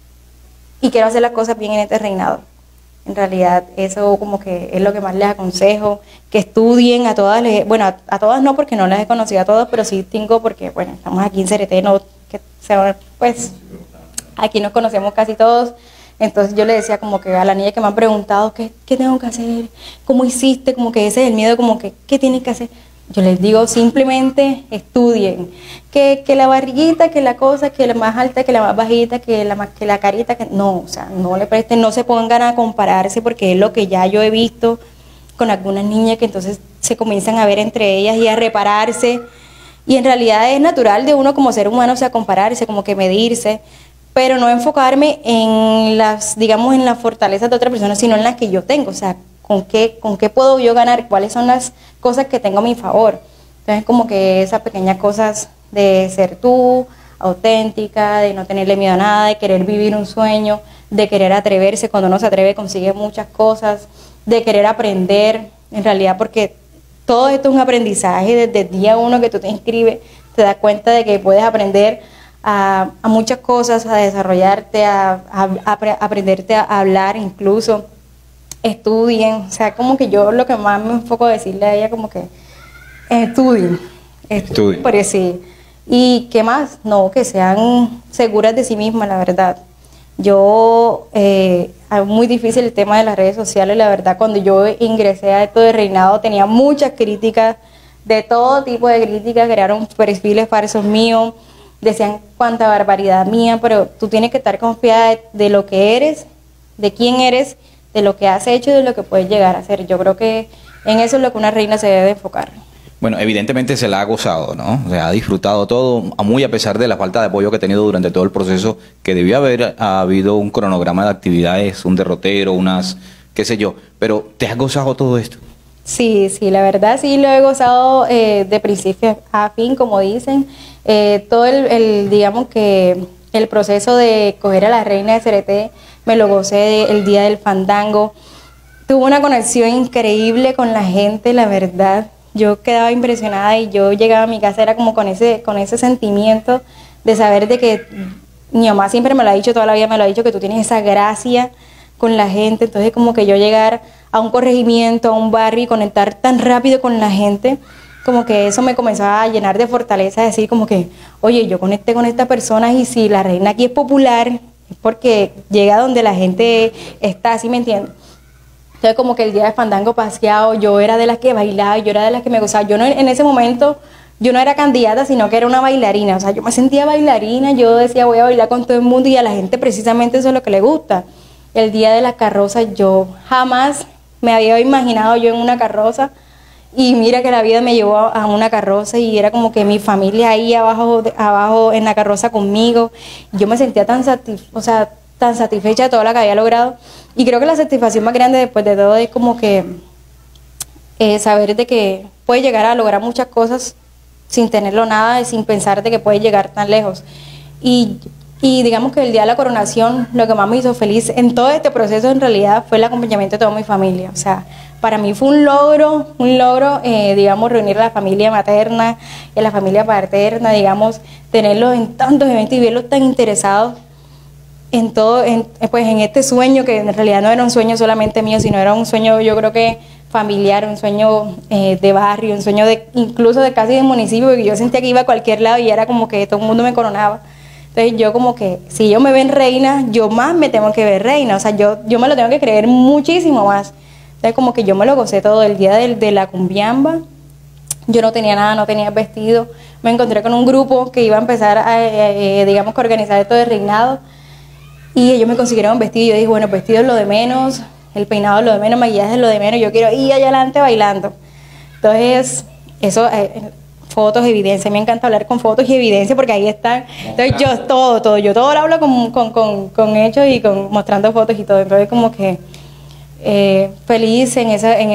y quiero hacer las cosas bien en este reinado. En realidad eso como que es lo que más les aconsejo, que estudien a todas, bueno, a todas no porque no las he conocido a todas, pero sí tengo porque, bueno, estamos aquí en Cereté, no, que pues aquí nos conocemos casi todos. Entonces yo le decía como que a la niña que me han preguntado, ¿qué tengo que hacer? ¿Cómo hiciste? Como que ese es el miedo, como que, ¿qué tienes que hacer? Yo les digo, simplemente estudien. Que la barriguita, que la cosa, que la más alta, que la más bajita, que la carita, que no, o sea, no le presten, no se pongan a compararse porque es lo que ya yo he visto con algunas niñas que entonces se comienzan a ver entre ellas y a repararse. Y en realidad es natural de uno como ser humano, o sea, compararse, como que medirse, pero no enfocarme en las, digamos, en las fortalezas de otra persona, sino en las que yo tengo, o sea, con qué puedo yo ganar, cuáles son las cosas que tengo a mi favor. Entonces, como que esas pequeñas cosas de ser tú, auténtica, de no tenerle miedo a nada, de querer vivir un sueño, de querer atreverse, cuando uno se atreve consigue muchas cosas, de querer aprender, en realidad, porque todo esto es un aprendizaje, desde el día uno que tú te inscribes, te das cuenta de que puedes aprender a muchas cosas, a desarrollarte, a aprenderte a hablar incluso, estudien, o sea, como que yo lo que más me enfoco a decirle a ella como que estudien, porque sí, y qué más, no, que sean seguras de sí mismas, la verdad. Yo, es muy difícil el tema de las redes sociales, la verdad, cuando yo ingresé a esto de reinado tenía muchas críticas, de todo tipo de críticas, crearon perfiles falsos míos, decían cuánta barbaridad mía, pero tú tienes que estar confiada de lo que eres, de quién eres, de lo que has hecho y de lo que puedes llegar a hacer. Yo creo que en eso es lo que una reina se debe enfocar. Bueno, evidentemente se la ha gozado, ¿no? O sea, ha disfrutado todo, muy a pesar de la falta de apoyo que ha tenido durante todo el proceso, que debió haber habido un cronograma de actividades, un derrotero, unas, qué sé yo, pero ¿te has gozado todo esto? Sí, sí, la verdad sí lo he gozado de principio a fin, como dicen. Todo digamos que el proceso de coger a la reina de Cereté me lo gocé el día del fandango. Tuve una conexión increíble con la gente, la verdad. Yo quedaba impresionada y yo llegaba a mi casa, era como con ese sentimiento de saber de que mi mamá siempre me lo ha dicho, toda la vida me lo ha dicho, que tú tienes esa gracia con la gente. Entonces como que yo llegar a un corregimiento, a un barrio y conectar tan rápido con la gente, como que eso me comenzaba a llenar de fortaleza, decir como que, oye, yo conecté con estas personas y si la reina aquí es popular, es porque llega donde la gente está, ¿sí me entiendes? Entonces como que el día de fandango paseado, yo era de las que bailaba, yo era de las que me gozaba. Yo no, en ese momento, yo no era candidata, sino que era una bailarina. O sea, yo me sentía bailarina, yo decía voy a bailar con todo el mundo y a la gente precisamente eso es lo que le gusta. El día de la carroza, yo jamás me había imaginado yo en una carroza y mira que la vida me llevó a una carroza y era como que mi familia ahí abajo en la carroza conmigo. Yo me sentía tan satisfecha de todo lo que había logrado. Y creo que la satisfacción más grande después de todo es como que saber de que puedes llegar a lograr muchas cosas sin tenerlo nada y sin pensar de que puedes llegar tan lejos. Y Y digamos que el día de la coronación, lo que más me hizo feliz en todo este proceso en realidad fue el acompañamiento de toda mi familia. O sea, para mí fue un logro, digamos, reunir a la familia materna y a la familia paterna, digamos, tenerlos en tantos eventos y verlos tan interesados en todo, pues en este sueño, que en realidad no era un sueño solamente mío, sino era un sueño, yo creo que familiar, un sueño de barrio, un sueño incluso de casi de municipio, porque yo sentía que iba a cualquier lado y era como que todo el mundo me coronaba. Entonces yo como que, si ellos me ven reina, yo más me tengo que ver reina, o sea, yo me lo tengo que creer muchísimo más. Entonces como que yo me lo gocé todo el día de la cumbiamba. Yo no tenía nada, no tenía vestido. Me encontré con un grupo que iba a empezar digamos, que organizar esto de reinado. Y ellos me consiguieron un vestido y yo dije, bueno, el vestido es lo de menos, el peinado es lo de menos, maquillaje es lo de menos, yo quiero ir allá adelante bailando. Entonces, eso, fotos, evidencia, me encanta hablar con fotos y evidencia porque ahí están. Entonces yo todo lo hablo con hechos y mostrando fotos y todo. Entonces como que feliz en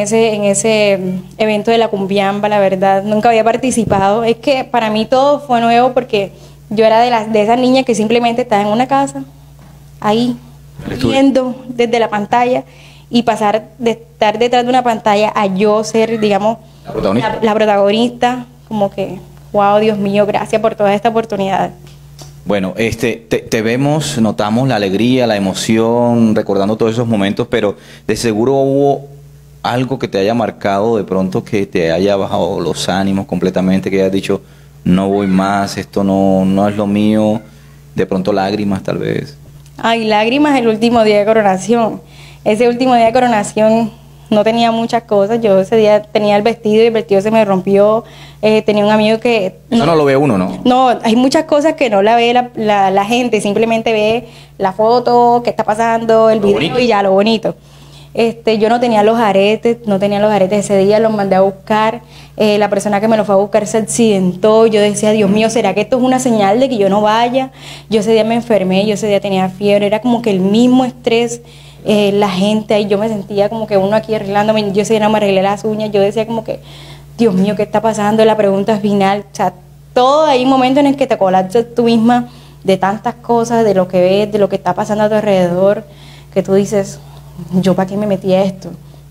ese evento de la cumbiamba, la verdad, nunca había participado. Es que para mí todo fue nuevo porque yo era de esas niñas que simplemente estaba en una casa, ahí, viendo desde la pantalla, y pasar de estar detrás de una pantalla a yo ser, digamos, la protagonista, como que, wow, Dios mío, gracias por toda esta oportunidad. Bueno, te vemos, notamos la alegría, la emoción, recordando todos esos momentos, pero de seguro hubo algo que te haya marcado de pronto, que te haya bajado los ánimos completamente, que hayas dicho, no voy más, esto no es lo mío, de pronto lágrimas tal vez. Ay, lágrimas el último día de coronación. Ese último día de coronación no tenía muchas cosas. Yo ese día tenía el vestido y el vestido se me rompió. Tenía un amigo que... Eso no lo ve uno, ¿no? No, hay muchas cosas que no la ve la gente. Simplemente ve la foto, qué está pasando, el video bonito. Y ya, lo bonito. Yo no tenía los aretes ese día, los mandé a buscar. La persona que me lo fue a buscar se accidentó. Yo decía, Dios mío, ¿será que esto es una señal de que yo no vaya? Yo ese día me enfermé, yo ese día tenía fiebre, era como que el mismo estrés, la gente ahí, yo me sentía como que uno aquí arreglándome, yo ese día no me arreglé las uñas, yo decía como que, Dios mío, ¿qué está pasando? La pregunta final, o sea, todo hay momentos en el que te colapsas tú misma de tantas cosas, de lo que ves, de lo que está pasando a tu alrededor, que tú dices, ¿yo para qué me metí a esto?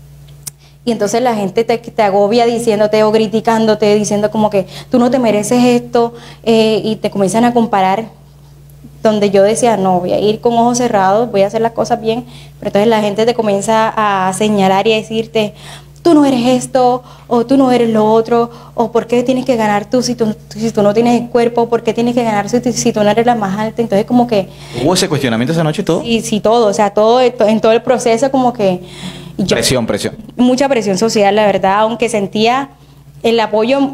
Y entonces la gente te agobia diciéndote o criticándote, diciendo como que tú no te mereces esto, y te comienzan a comparar, donde yo decía, no, voy a ir con ojos cerrados, voy a hacer las cosas bien, pero entonces la gente te comienza a señalar y a decirte, tú no eres esto, o tú no eres lo otro, o ¿por qué tienes que ganar tú si tú no tienes el cuerpo? ¿Por qué tienes que ganar si tú no eres la más alta? Entonces como que... ¿Hubo ese cuestionamiento esa noche todo? Sí, todo, o sea, todo en todo el proceso como que... Presión. Mucha presión social, la verdad, aunque sentía el apoyo...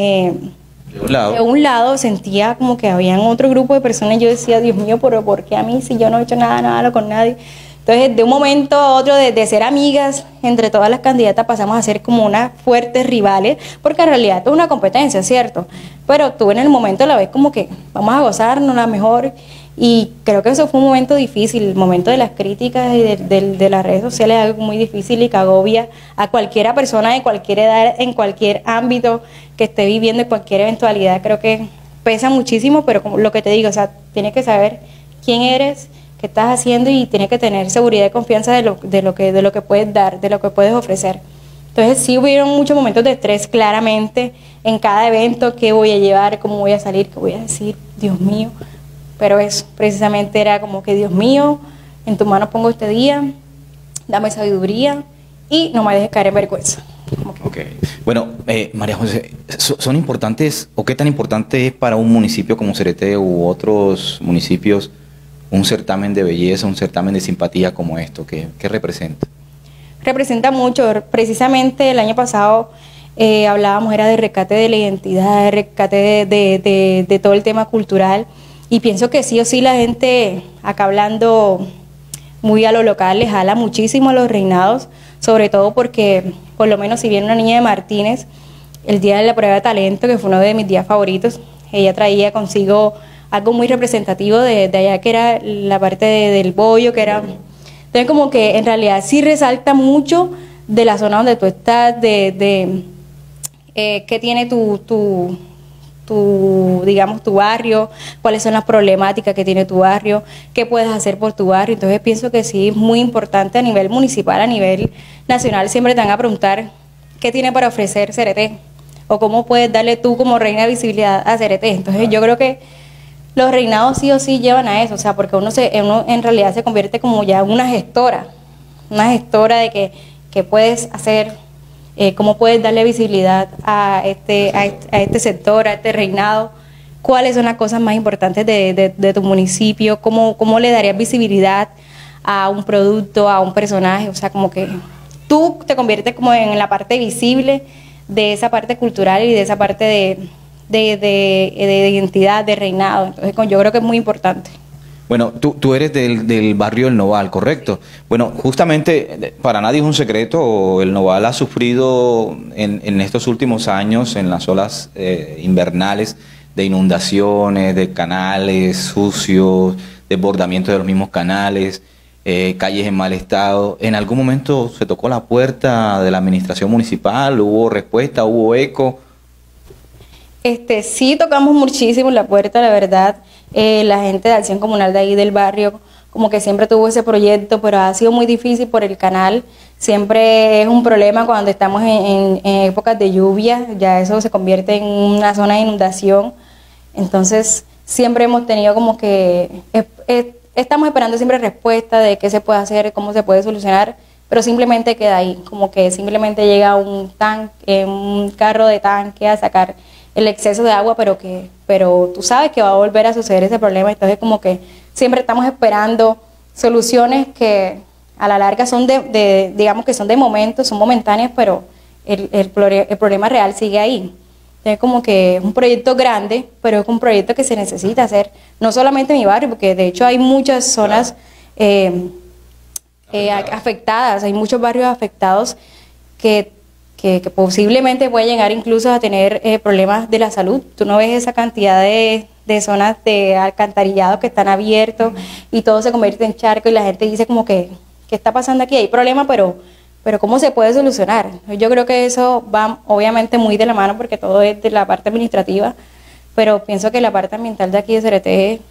De un lado sentía como que habían otro grupo de personas, yo decía, Dios mío, pero ¿por qué a mí si yo no he hecho nada con nadie? Entonces, de un momento a otro, de ser amigas entre todas las candidatas, pasamos a ser como unas fuertes rivales, porque en realidad esto es una competencia, ¿cierto? Pero tú en el momento la ves como que vamos a gozarnos la mejor, y creo que eso fue un momento difícil, el momento de las críticas y de las redes sociales es algo muy difícil y que agobia a cualquiera persona de cualquier edad, en cualquier ámbito que esté viviendo, en cualquier eventualidad. Creo que pesa muchísimo, pero como lo que te digo, o sea, tienes que saber quién eres, qué estás haciendo, y tienes que tener seguridad y confianza de lo que puedes dar, de lo que puedes ofrecer. Entonces sí hubieron muchos momentos de estrés, claramente, en cada evento, qué voy a llevar, cómo voy a salir, qué voy a decir, Dios mío. Pero eso precisamente era como que, Dios mío, en tus manos pongo este día, dame sabiduría y no me dejes caer en vergüenza. Okay. Bueno, María José, ¿son importantes o qué tan importante es para un municipio como Cereté u otros municipios un certamen de belleza, un certamen de simpatía como esto? ¿Qué representa? Representa mucho. Precisamente el año pasado hablábamos, era de rescate de la identidad, de rescate de todo el tema cultural. Y pienso que sí o sí la gente, acá hablando muy a lo local, le jala muchísimo a los reinados, sobre todo porque, por lo menos si viene una niña de Martínez, el día de la prueba de talento, que fue uno de mis días favoritos, ella traía consigo algo muy representativo de allá, que era la parte del bollo, que era... Entonces como que en realidad sí resalta mucho de la zona donde tú estás, que tiene tu digamos, tu barrio, cuáles son las problemáticas que tiene tu barrio, qué puedes hacer por tu barrio. Entonces pienso que sí es muy importante a nivel municipal, a nivel nacional, siempre te van a preguntar qué tiene para ofrecer CRT o cómo puedes darle tú como reina visibilidad a CRT. Entonces yo creo que los reinados sí o sí llevan a eso, o sea, porque uno en realidad se convierte como ya una gestora de que puedes hacer, cómo puedes darle visibilidad a este sector, a este reinado, cuáles son las cosas más importantes de tu municipio, cómo le darías visibilidad a un producto, a un personaje, o sea, como que tú te conviertes como en la parte visible de esa parte cultural y de esa parte de identidad, de reinado. Entonces yo creo que es muy importante. Bueno, tú eres del barrio El Noval, ¿correcto? Bueno, justamente para nadie es un secreto, el Noval ha sufrido en estos últimos años, en las olas invernales, de inundaciones, de canales sucios, desbordamiento de los mismos canales, calles en mal estado. ¿En algún momento se tocó la puerta de la administración municipal? ¿Hubo respuesta? ¿Hubo eco? Sí tocamos muchísimo la puerta, la verdad. La gente de Acción Comunal de ahí del barrio como que siempre tuvo ese proyecto, pero ha sido muy difícil por el canal. Siempre es un problema cuando estamos en épocas de lluvia, ya eso se convierte en una zona de inundación. Entonces siempre hemos tenido como que estamos esperando siempre respuesta de qué se puede hacer, cómo se puede solucionar, pero simplemente queda ahí, como que simplemente llega un carro de tanque a sacar el exceso de agua, pero tú sabes que va a volver a suceder ese problema. Entonces como que siempre estamos esperando soluciones que a la larga son digamos que son de momento, son momentáneas, pero el problema real sigue ahí. Entonces como que es un proyecto grande, pero es un proyecto que se necesita hacer, no solamente en mi barrio, porque de hecho hay muchas zonas afectadas, hay muchos barrios afectados que posiblemente puede llegar incluso a tener problemas de la salud. Tú no ves esa cantidad de zonas de alcantarillado que están abiertos y todo se convierte en charco y la gente dice como que ¿qué está pasando aquí? Hay problemas, pero ¿cómo se puede solucionar? Yo creo que eso va obviamente muy de la mano porque todo es de la parte administrativa, pero pienso que la parte ambiental de aquí de CRT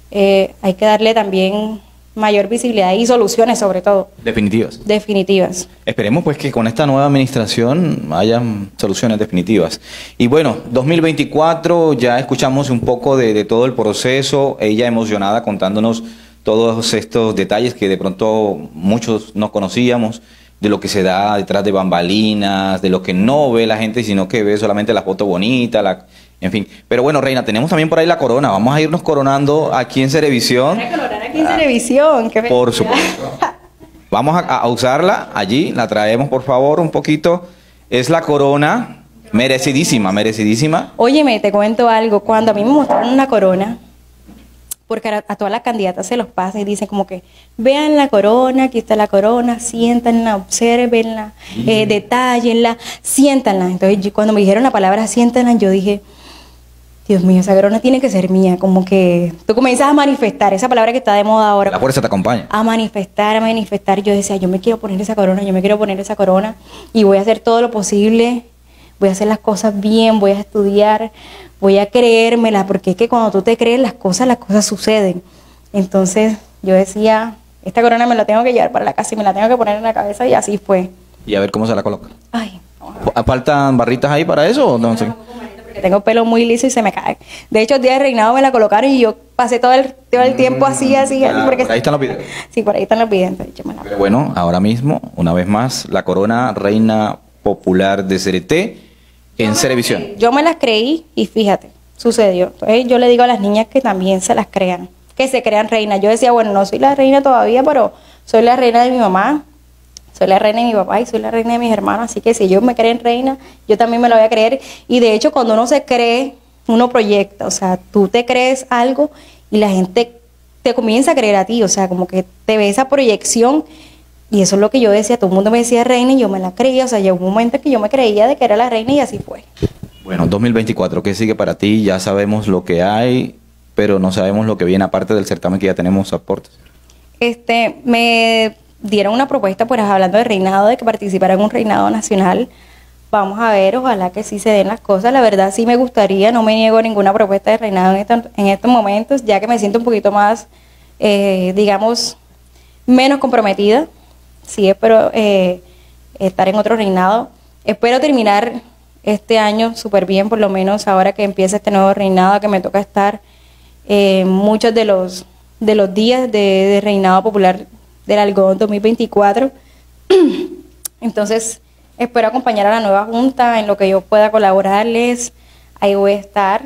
hay que darle también mayor visibilidad y soluciones sobre todo. Definitivas. Definitivas. Esperemos pues que con esta nueva administración hayan soluciones definitivas. Y bueno, 2024, ya escuchamos un poco de todo el proceso, ella emocionada contándonos todos estos detalles que de pronto muchos no conocíamos, de lo que se da detrás de bambalinas, de lo que no ve la gente, sino que ve solamente la foto bonita, en fin. Pero bueno, Reina, tenemos también por ahí la corona. Vamos a irnos coronando aquí en Cerevisión. Aquí en Cerevisión. Por supuesto. Vamos a usarla allí. La traemos, por favor, un poquito. Es la corona merecidísima, merecidísima. Óyeme, te cuento algo. Cuando a mí me mostraron una corona, porque a todas las candidatas se los pasan y dicen como que vean la corona, aquí está la corona, siéntanla, obsérvenla, detállenla, siéntanla. Entonces cuando me dijeron la palabra siéntanla, yo dije, Dios mío, esa corona tiene que ser mía. Como que tú comienzas a manifestar, esa palabra que está de moda ahora. La fuerza te acompaña. A manifestar, a manifestar. Yo decía, yo me quiero poner esa corona, yo me quiero poner esa corona y voy a hacer todo lo posible, voy a hacer las cosas bien, voy a estudiar, voy a creérmela, porque es que cuando tú te crees las cosas suceden. Entonces yo decía, esta corona me la tengo que llevar para la casa y me la tengo que poner en la cabeza y así fue. Y a ver cómo se la coloca. Ay, ¿faltan barritas ahí para eso o no sé? Porque tengo pelo muy liso y se me cae. De hecho, el día de reinado me la colocaron y yo pasé todo el tiempo así. Porque por ahí están los videos. Sí, por ahí están los videos. Pero bueno, ahora mismo, una vez más, la corona reina popular de CRT en Cerevisión. Yo me las creí y fíjate, sucedió. Entonces yo le digo a las niñas que también se las crean, que se crean reinas. Yo decía, bueno, no soy la reina todavía, pero soy la reina de mi mamá, soy la reina de mi papá y soy la reina de mis hermanos, así que si ellos me creen reina, yo también me lo voy a creer. Y de hecho, cuando uno se cree, uno proyecta, o sea, tú te crees algo y la gente te comienza a creer a ti, o sea, como que te ve esa proyección. Y eso es lo que yo decía, todo el mundo me decía reina y yo me la creía, o sea, llegó un momento en que yo me creía de que era la reina y así fue. Bueno, 2024, ¿qué sigue para ti? Ya sabemos lo que hay, pero no sabemos lo que viene aparte del certamen que ya tenemos aportes. Me dieron una propuesta, pues hablando de reinado, de que participara en un reinado nacional vamos a ver, ojalá que sí se den las cosas. La verdad sí me gustaría, no me niego a ninguna propuesta de reinado en estos momentos, ya que me siento un poquito más, digamos, menos comprometida. Sí espero estar en otro reinado. Espero terminar este año súper bien, por lo menos ahora que empieza este nuevo reinado, que me toca estar muchos de los días de reinado popular del algodón 2024. Entonces, espero acompañar a la nueva junta en lo que yo pueda colaborarles. Ahí voy a estar.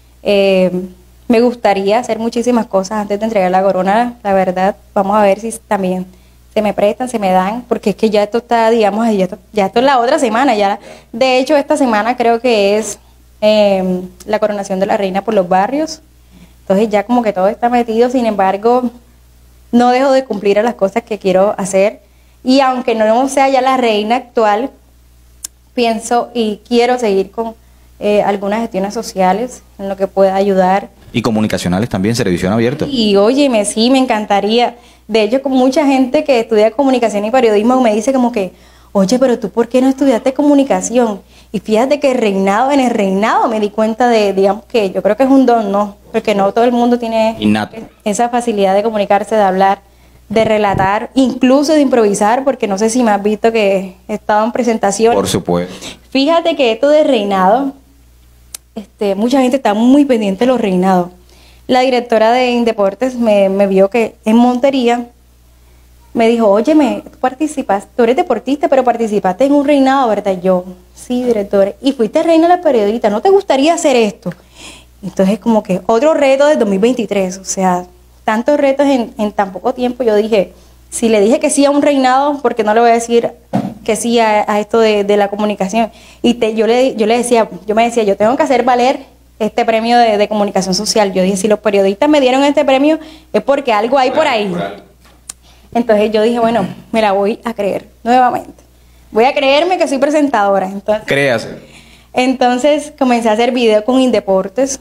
Me gustaría hacer muchísimas cosas antes de entregar la corona, la verdad. Vamos a ver si también se me prestan, se me dan, porque es que ya esto está, digamos, ya esto es la otra semana. Ya, de hecho, esta semana creo que es la coronación de la reina por los barrios. Entonces ya como que todo está metido, sin embargo, no dejo de cumplir a las cosas que quiero hacer. Y aunque no sea ya la reina actual, pienso y quiero seguir con algunas gestiones sociales en lo que pueda ayudar. Y comunicacionales también, televisión abierta. Y óyeme, sí, me encantaría. De hecho, con mucha gente que estudia comunicación y periodismo me dice como que, oye, pero tú ¿por qué no estudiaste comunicación? Y fíjate que en el reinado me di cuenta de, digamos que yo creo que es un don, ¿no? Porque no todo el mundo tiene innato esa facilidad de comunicarse, de hablar, de relatar, incluso de improvisar, porque no sé si me has visto que he estado en presentaciones. Por supuesto. Fíjate que esto de reinado, mucha gente está muy pendiente de los reinados. La directora de Indeportes me vio que en Montería me dijo, óyeme, tú eres deportista, pero participaste en un reinado, ¿verdad? Yo, sí, directora, y fuiste reina de la periodista, ¿no te gustaría hacer esto? Entonces, como que otro reto del 2023, o sea, tantos retos en tan poco tiempo. Yo dije, si le dije que sí a un reinado, ¿por qué no le voy a decir que sí a esto de la comunicación? Y yo me decía, yo tengo que hacer valer este premio de comunicación social. Yo dije, si los periodistas me dieron este premio, es porque algo hay por ahí. Entonces yo dije, bueno, me la voy a creer nuevamente. Voy a creerme que soy presentadora. Créase. Entonces comencé a hacer video con Indeportes.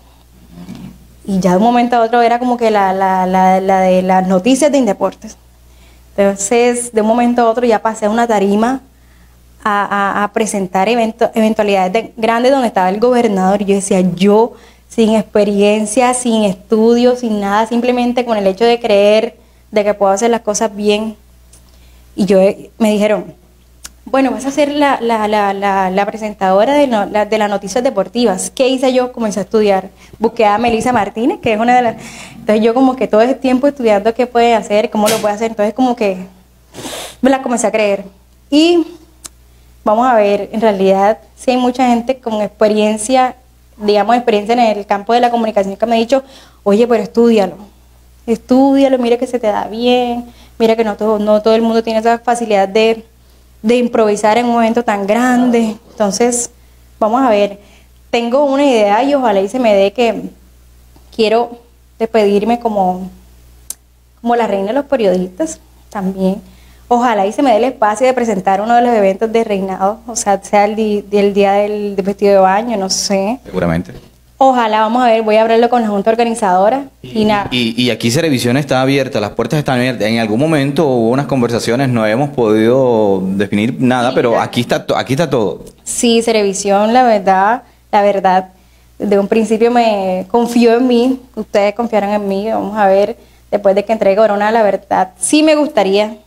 Y ya de un momento a otro era como que la de las noticias de Indeportes. Entonces, de un momento a otro ya pasé a una tarima a presentar eventualidades grandes donde estaba el gobernador. Y yo decía, yo sin experiencia, sin estudio, sin nada, simplemente con el hecho de creer de que puedo hacer las cosas bien. Y me dijeron, bueno, vas a ser la presentadora de las noticias deportivas. ¿Qué hice yo? Comencé a estudiar. Busqué a Melissa Martínez, que es una de las... Entonces yo como que todo ese tiempo estudiando qué puede hacer, cómo lo puede hacer. Entonces como que me la comencé a creer. Y vamos a ver, en realidad sí hay mucha gente con experiencia, digamos experiencia en el campo de la comunicación que me ha dicho, oye, pero estúdialo, mira que se te da bien, mira que no todo el mundo tiene esa facilidad de improvisar en un momento tan grande. Entonces, vamos a ver, tengo una idea y ojalá y se me dé que quiero despedirme como la reina de los periodistas también. Ojalá y se me dé el espacio de presentar uno de los eventos de reinado, o sea el día del vestido de baño, no sé. Seguramente. Ojalá, vamos a ver, voy a hablarlo con la junta organizadora y nada. Y aquí Televisión está abierta, las puertas están abiertas. En algún momento hubo unas conversaciones, no hemos podido definir nada, sí, pero aquí está todo. Sí, Televisión, la verdad, desde un principio me confió en mí, ustedes confiaron en mí. Vamos a ver, después de que entregue corona, la verdad, sí me gustaría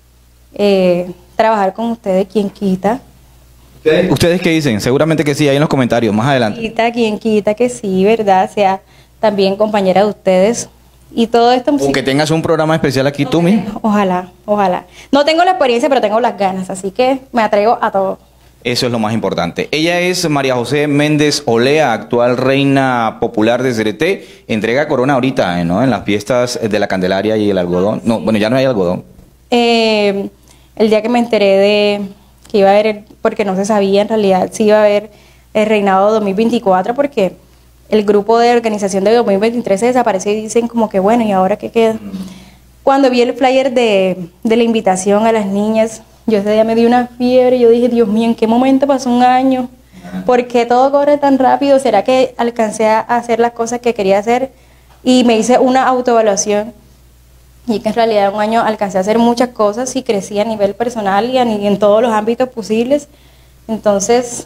trabajar con ustedes, quien quita. ¿Ustedes qué dicen? Seguramente que sí, ahí en los comentarios, más adelante. Quien quita que sí, ¿verdad? Sea también compañera de ustedes. Y todo esto... O que tengas un programa especial aquí tú mismo. Ojalá. No tengo la experiencia, pero tengo las ganas, así que me atrevo a todo. Eso es lo más importante. Ella es María José Méndez Olea, actual reina popular de CRT. Entrega corona ahorita, ¿no? En las fiestas de la Candelaria y el algodón. No, bueno, ya no hay algodón. El día que me enteré de... que iba a haber, porque no se sabía en realidad si iba a haber el reinado 2024, porque el grupo de organización de 2023 se desapareció y dicen como que bueno, ¿y ahora qué queda? Cuando vi el flyer de la invitación a las niñas, yo ese día me di una fiebre, yo dije, Dios mío, ¿en qué momento pasó un año? ¿Por qué todo corre tan rápido? ¿Será que alcancé a hacer las cosas que quería hacer? Y me hice una autoevaluación. Y que en realidad en un año alcancé a hacer muchas cosas y crecí a nivel personal y en todos los ámbitos posibles. Entonces,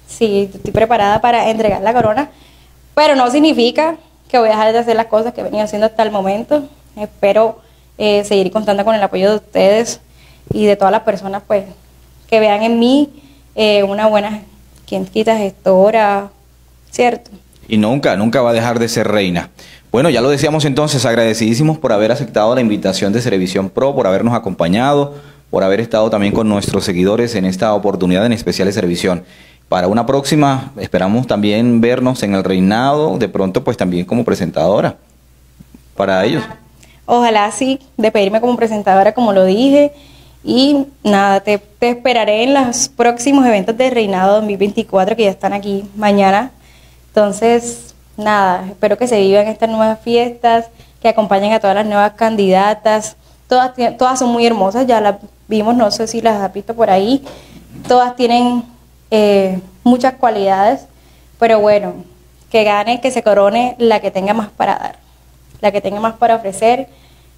Sí, estoy preparada para entregar la corona, pero no significa que voy a dejar de hacer las cosas que he venido haciendo hasta el momento. Espero seguir contando con el apoyo de ustedes y de todas las personas pues que vean en mí una buena, quien quita, gestora, ¿cierto? Y nunca va a dejar de ser reina. Bueno, ya lo decíamos entonces, agradecidísimos por haber aceptado la invitación de Serevisión Pro, por habernos acompañado, por haber estado también con nuestros seguidores en esta oportunidad en especial de Serevisión. Para una próxima, esperamos también vernos en el reinado, de pronto pues también como presentadora para ellos. Ojalá sí, de pedirme como presentadora, como lo dije. Y nada, te esperaré en los próximos eventos de Reinado 2024 que ya están aquí mañana. Entonces, nada, espero que se vivan estas nuevas fiestas, que acompañen a todas las nuevas candidatas. Todas son muy hermosas, ya las vimos, no sé si las has visto por ahí. Todas tienen muchas cualidades, pero bueno, que gane, que se corone la que tenga más para dar, la que tenga más para ofrecer.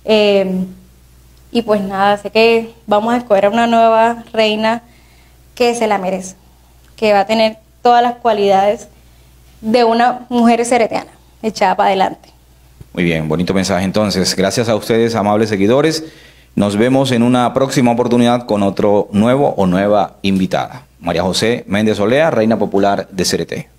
Y pues nada, sé que vamos a escoger a una nueva reina que se la merece, que va a tener todas las cualidades de una mujer cereteana, echada para adelante. Muy bien, bonito mensaje entonces. Gracias a ustedes, amables seguidores. Nos vemos en una próxima oportunidad con otro nuevo o nueva invitada. María José Méndez Olea, Reina Popular de CRT.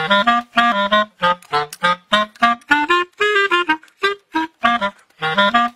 Thank you.